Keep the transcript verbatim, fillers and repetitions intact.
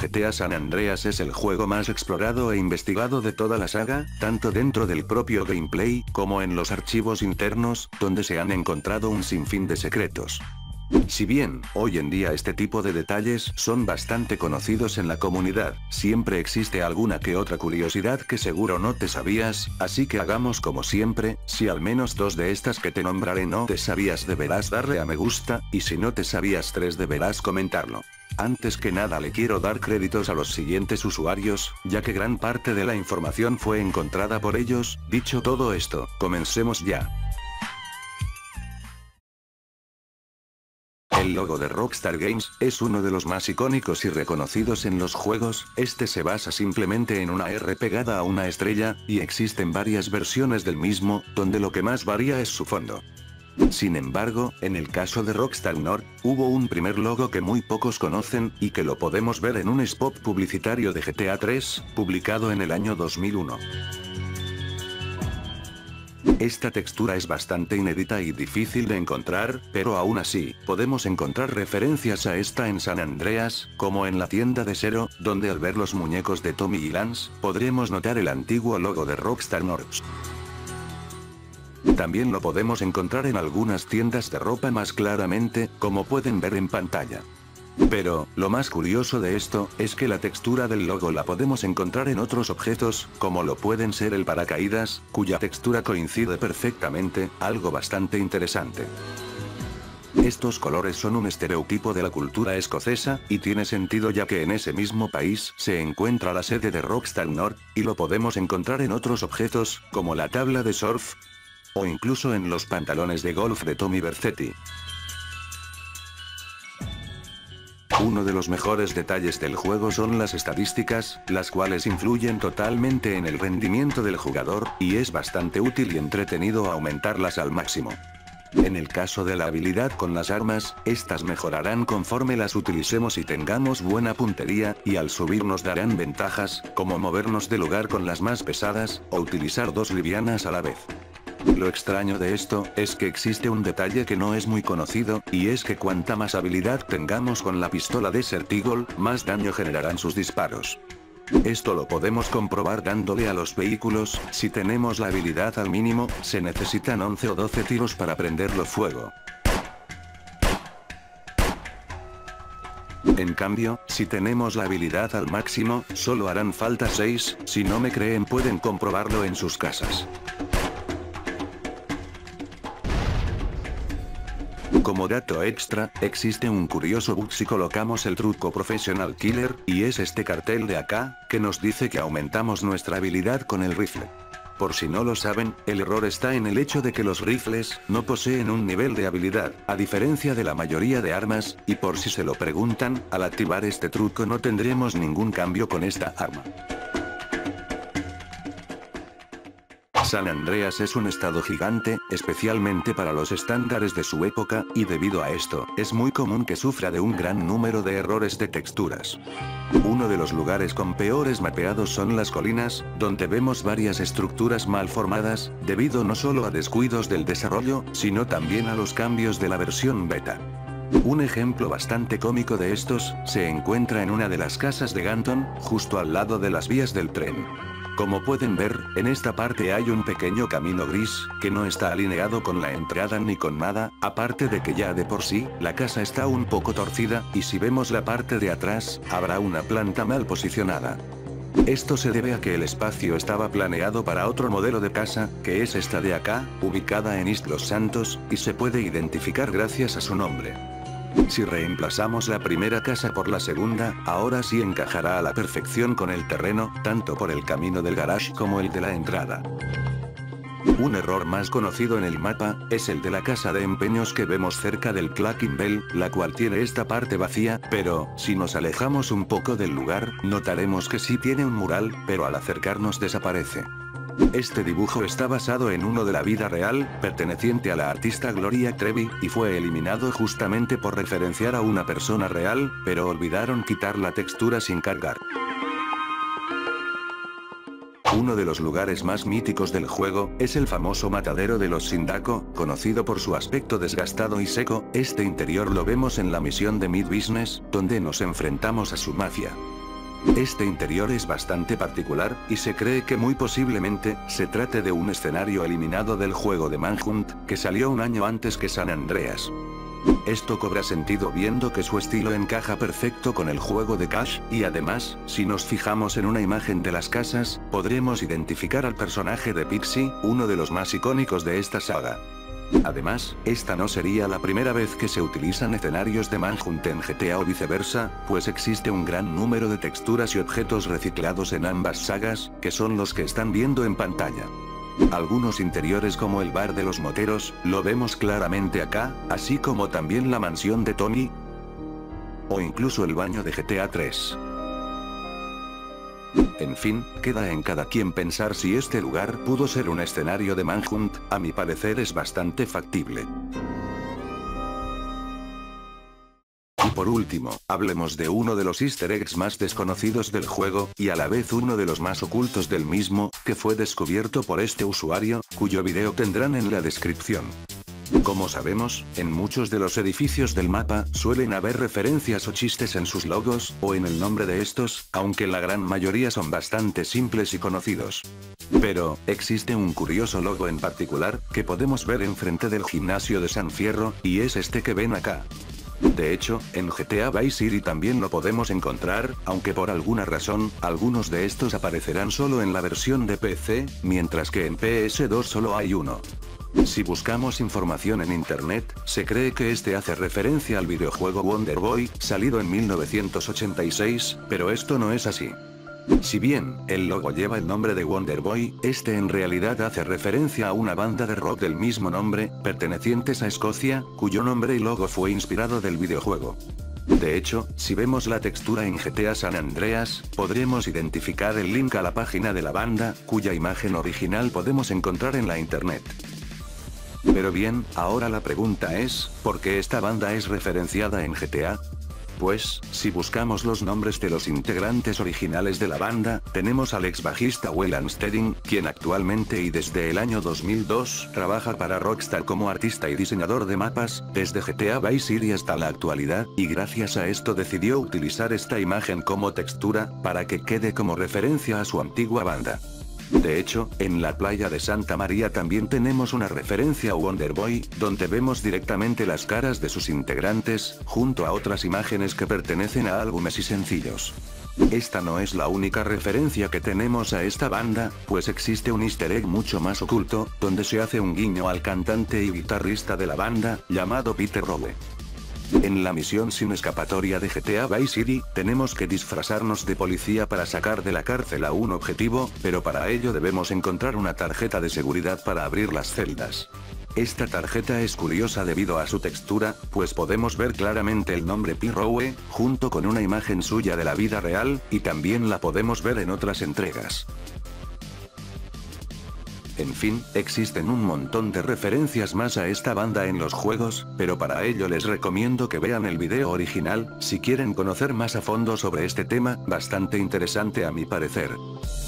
G T A San Andreas es el juego más explorado e investigado de toda la saga, tanto dentro del propio gameplay, como en los archivos internos, donde se han encontrado un sinfín de secretos. Si bien, hoy en día este tipo de detalles son bastante conocidos en la comunidad, siempre existe alguna que otra curiosidad que seguro no te sabías, así que hagamos como siempre, si al menos dos de estas que te nombraré no te sabías deberás darle a me gusta, y si no te sabías tres deberás comentarlo. Antes que nada le quiero dar créditos a los siguientes usuarios, ya que gran parte de la información fue encontrada por ellos. Dicho todo esto, comencemos ya. El logo de Rockstar Games es uno de los más icónicos y reconocidos en los juegos. Este se basa simplemente en una R pegada a una estrella, y existen varias versiones del mismo, donde lo que más varía es su fondo. Sin embargo, en el caso de Rockstar North, hubo un primer logo que muy pocos conocen, y que lo podemos ver en un spot publicitario de G T A tres, publicado en el año dos mil uno. Esta textura es bastante inédita y difícil de encontrar, pero aún así, podemos encontrar referencias a esta en San Andreas, como en la tienda de Zero, donde al ver los muñecos de Tommy y Lance, podremos notar el antiguo logo de Rockstar North. También lo podemos encontrar en algunas tiendas de ropa más claramente, como pueden ver en pantalla. Pero, lo más curioso de esto, es que la textura del logo la podemos encontrar en otros objetos, como lo pueden ser el paracaídas, cuya textura coincide perfectamente, algo bastante interesante. Estos colores son un estereotipo de la cultura escocesa, y tiene sentido ya que en ese mismo país se encuentra la sede de Rockstar North, y lo podemos encontrar en otros objetos, como la tabla de surf, o incluso en los pantalones de golf de Tommy Vercetti. Uno de los mejores detalles del juego son las estadísticas, las cuales influyen totalmente en el rendimiento del jugador, y es bastante útil y entretenido aumentarlas al máximo. En el caso de la habilidad con las armas, estas mejorarán conforme las utilicemos y tengamos buena puntería, y al subir nos darán ventajas, como movernos de lugar con las más pesadas, o utilizar dos livianas a la vez. Lo extraño de esto, es que existe un detalle que no es muy conocido, y es que cuanta más habilidad tengamos con la pistola Desert Eagle, más daño generarán sus disparos. Esto lo podemos comprobar dándole a los vehículos. Si tenemos la habilidad al mínimo, se necesitan once o doce tiros para prenderlo fuego. En cambio, si tenemos la habilidad al máximo, solo harán falta seis, si no me creen pueden comprobarlo en sus casas. Como dato extra, existe un curioso bug si colocamos el truco Professional Killer, y es este cartel de acá, que nos dice que aumentamos nuestra habilidad con el rifle. Por si no lo saben, el error está en el hecho de que los rifles no poseen un nivel de habilidad, a diferencia de la mayoría de armas, y por si se lo preguntan, al activar este truco no tendremos ningún cambio con esta arma. San Andreas es un estado gigante, especialmente para los estándares de su época, y debido a esto, es muy común que sufra de un gran número de errores de texturas. Uno de los lugares con peores mapeados son las colinas, donde vemos varias estructuras mal formadas, debido no solo a descuidos del desarrollo, sino también a los cambios de la versión beta. Un ejemplo bastante cómico de estos, se encuentra en una de las casas de Ganton, justo al lado de las vías del tren. Como pueden ver, en esta parte hay un pequeño camino gris, que no está alineado con la entrada ni con nada, aparte de que ya de por sí, la casa está un poco torcida, y si vemos la parte de atrás, habrá una planta mal posicionada. Esto se debe a que el espacio estaba planeado para otro modelo de casa, que es esta de acá, ubicada en East Los Santos, y se puede identificar gracias a su nombre. Si reemplazamos la primera casa por la segunda, ahora sí encajará a la perfección con el terreno, tanto por el camino del garage como el de la entrada. Un error más conocido en el mapa, es el de la casa de empeños que vemos cerca del Clacking Bell, la cual tiene esta parte vacía, pero, si nos alejamos un poco del lugar, notaremos que sí tiene un mural, pero al acercarnos desaparece. Este dibujo está basado en uno de la vida real, perteneciente a la artista Gloria Trevi, y fue eliminado justamente por referenciar a una persona real, pero olvidaron quitar la textura sin cargar. Uno de los lugares más míticos del juego, es el famoso matadero de los Sindaco, conocido por su aspecto desgastado y seco. Este interior lo vemos en la misión de Mid Business, donde nos enfrentamos a su mafia. Este interior es bastante particular, y se cree que muy posiblemente, se trate de un escenario eliminado del juego de Manhunt, que salió un año antes que San Andreas. Esto cobra sentido viendo que su estilo encaja perfecto con el juego de Crash, y además, si nos fijamos en una imagen de las casas, podremos identificar al personaje de Pixie, uno de los más icónicos de esta saga. Además, esta no sería la primera vez que se utilizan escenarios de Manhunt en G T A o viceversa, pues existe un gran número de texturas y objetos reciclados en ambas sagas, que son los que están viendo en pantalla. Algunos interiores como el bar de los moteros, lo vemos claramente acá, así como también la mansión de Tony, o incluso el baño de G T A tres. En fin, queda en cada quien pensar si este lugar pudo ser un escenario de Manhunt, a mi parecer es bastante factible. Y por último, hablemos de uno de los easter eggs más desconocidos del juego, y a la vez uno de los más ocultos del mismo, que fue descubierto por este usuario, cuyo video tendrán en la descripción. Como sabemos, en muchos de los edificios del mapa, suelen haber referencias o chistes en sus logos, o en el nombre de estos, aunque la gran mayoría son bastante simples y conocidos. Pero, existe un curioso logo en particular, que podemos ver enfrente del gimnasio de San Fierro, y es este que ven acá. De hecho, en G T A Vice City también lo podemos encontrar, aunque por alguna razón, algunos de estos aparecerán solo en la versión de P C, mientras que en P S dos solo hay uno. Si buscamos información en internet, se cree que este hace referencia al videojuego Wonder Boy, salido en mil novecientos ochenta y seis, pero esto no es así. Si bien, el logo lleva el nombre de Wonder Boy, este en realidad hace referencia a una banda de rock del mismo nombre, pertenecientes a Escocia, cuyo nombre y logo fue inspirado del videojuego. De hecho, si vemos la textura en G T A San Andreas, podremos identificar el link a la página de la banda, cuya imagen original podemos encontrar en la internet. Pero bien, ahora la pregunta es, ¿por qué esta banda es referenciada en G T A? Pues, si buscamos los nombres de los integrantes originales de la banda, tenemos al ex bajista Wellan Stedding, quien actualmente y desde el año dos mil dos, trabaja para Rockstar como artista y diseñador de mapas, desde G T A Vice City hasta la actualidad, y gracias a esto decidió utilizar esta imagen como textura, para que quede como referencia a su antigua banda. De hecho, en la playa de Santa María también tenemos una referencia a Wonder Boy, donde vemos directamente las caras de sus integrantes, junto a otras imágenes que pertenecen a álbumes y sencillos. Esta no es la única referencia que tenemos a esta banda, pues existe un easter egg mucho más oculto, donde se hace un guiño al cantante y guitarrista de la banda, llamado Peter Rowe. En la misión sin escapatoria de G T A Vice City, tenemos que disfrazarnos de policía para sacar de la cárcel a un objetivo, pero para ello debemos encontrar una tarjeta de seguridad para abrir las celdas. Esta tarjeta es curiosa debido a su textura, pues podemos ver claramente el nombre P. Rowe, junto con una imagen suya de la vida real, y también la podemos ver en otras entregas. En fin, existen un montón de referencias más a esta banda en los juegos, pero para ello les recomiendo que vean el video original, si quieren conocer más a fondo sobre este tema, bastante interesante a mi parecer.